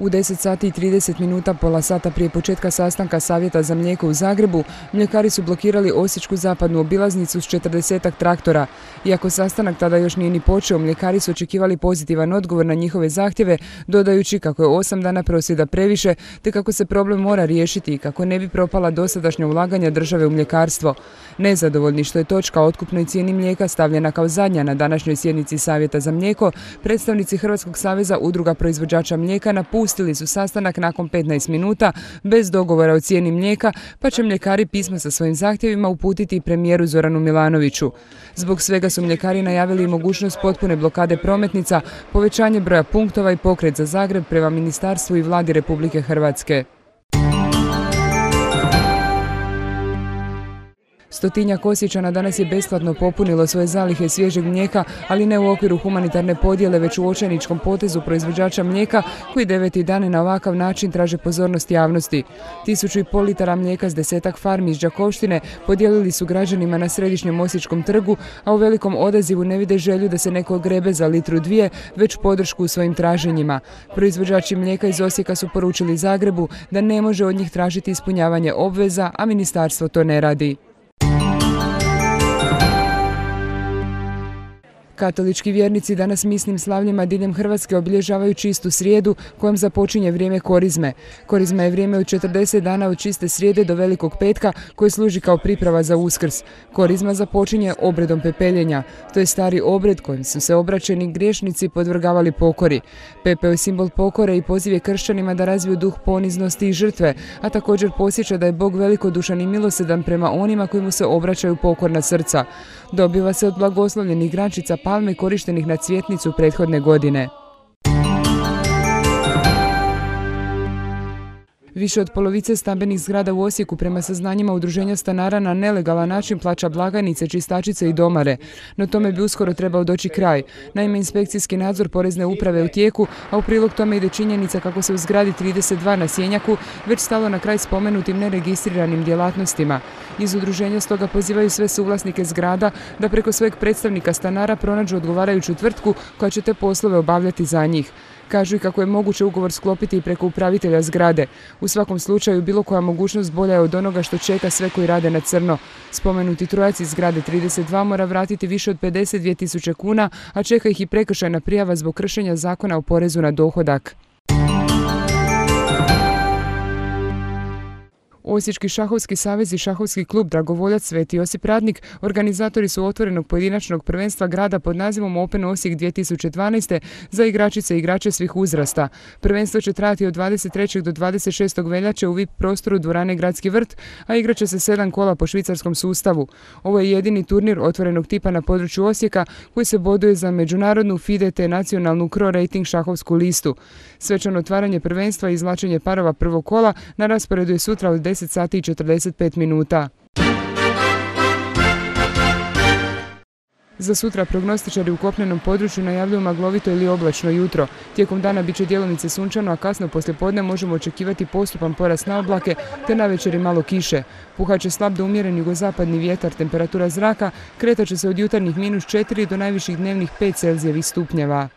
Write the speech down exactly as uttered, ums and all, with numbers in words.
U deset sati i trideset minuta, pola sata prije početka sastanka Savjeta za mlijeko u Zagrebu, mljekari su blokirali osječku zapadnu obilaznicu s četrdesetak traktora. Iako sastanak tada još nije ni počeo, mljekari su očekivali pozitivan odgovor na njihove zahtjeve, dodajući kako je osam dana prosvjeda previše, te kako se problem mora riješiti i kako ne bi propala dosadašnja ulaganja države u mljekarstvo. Nezadovoljni što je točka o otkupnoj cijeni mlijeka stavljena kao zadnja na današnjoj sjednici Savjeta za mlijeko, predstavnici Hrvatskog saveza udruga proizvođača mlijeka napustili su sastanak nakon petnaest minuta bez dogovora o cijeni mlijeka, pa će mljekari pismo sa svojim zahtjevima uputiti premijeru Zoranu Milanoviću. Zbog svega su mljekari najavili i mogućnost potpune blokade prometnica, povećanje broja punktova i pokret za Zagreb prema ministarstvu i vladi Republike Hrvatske. Stotinjak Osječana danas je besplatno popunilo svoje zalihe svježeg mlijeka, ali ne u okviru humanitarne podjele, već u očajničkom potezu proizvođača mlijeka koji deveti dan na ovakav način traže pozornost javnosti. Tisuću i pol litara mlijeka s desetak farmi iz Đakovštine podijelili su građanima na središnjem Osječkom trgu, a u velikom odazivu ne vide želju da se neko grebe za litru dvije, već podršku u svojim traženjima. Proizvođači mlijeka iz Osijeka su poručili Zagrebu da ne može od njih tražiti ispunjavanje obveza, a ministarstvo to ne radi. Katolički vjernici danas misnim slavljima diljem Hrvatske obilježavaju čistu srijedu kojom započinje vrijeme korizme. Korizma je vrijeme od četrdeset dana od čiste srijede do Velikog petka koji služi kao priprava za Uskrs. Korizma započinje obredom pepeljenja. To je stari obred kojim su se obraćeni griješnici podvrgavali pokori. Pepeo je simbol pokore i poziv je kršćanima da razviju duh poniznosti i žrtve, a također podsjeća da je Bog velikodušan i milosrdan prema onima koji mu se obraćaju pokorna srca. Dobiva se od blagoslovljenih grančica palme korištenih na cvjetnicu prethodne godine. Više od polovice stambenih zgrada u Osijeku prema saznanjima udruženja stanara na nelegalan način plaća blagajnice, čistačice i domare. No tome bi uskoro trebao doći kraj. Naime, inspekcijski nadzor porezne uprave je u tijeku, a u prilog tome ide činjenica kako se u zgradi trideset dva na Sjenjaku već stalo na kraj spomenutim neregistriranim djelatnostima. Iz udruženja stoga pozivaju sve suvlasnike zgrada da preko svojeg predstavnika stanara pronađu odgovarajuću tvrtku koja će te poslove obavljati za njih. Kažu i kako je moguće ugovor sklopiti i preko upravitelja zgrade. U svakom slučaju bilo koja mogućnost bolja je od onoga što čeka sve koji rade na crno. Spomenuti trojac iz zgrade trideset dva mora vratiti više od pedeset dvije tisuće kuna, a čeka ih i prekršajna prijava zbog kršenja zakona o porezu na dohodak. Osječki šahovski savez i šahovski klub Dragovoljac Sveti Josip Radnik organizatori su otvorenog pojedinačnog prvenstva grada pod nazivom Open Osijek dvije tisuće dvanaeste za igračice i igrače svih uzrasta. Prvenstvo će trajati od dvadeset trećeg do dvadeset šestog veljače u V I P prostoru dvorane Gradski vrt, a igraće se sedam kola po švicarskom sustavu. Ovo je jedini turnir otvorenog tipa na području Osijeka koji se boduje za međunarodnu FIDE te nacionalnu Cro Rating šahovsku listu. Svečano otvaranje prvenstva i izvlačenje parova prvog kola na rasporedu je sutra od deset sati i četrdeset pet minuta. Za sutra prognostičari u kopnenom području najavljuju maglovito ili oblačno jutro. Tijekom dana bit će djelomice sunčano, a kasno poslijepodne možemo očekivati postupan porast na oblake te navečer i malo kiše. Puhat će slab do umjeren jugozapadni vjetar, temperatura zraka kretat će se od jutarnjih minus četiri do najviših dnevnih pet Celzijevih stupnjeva.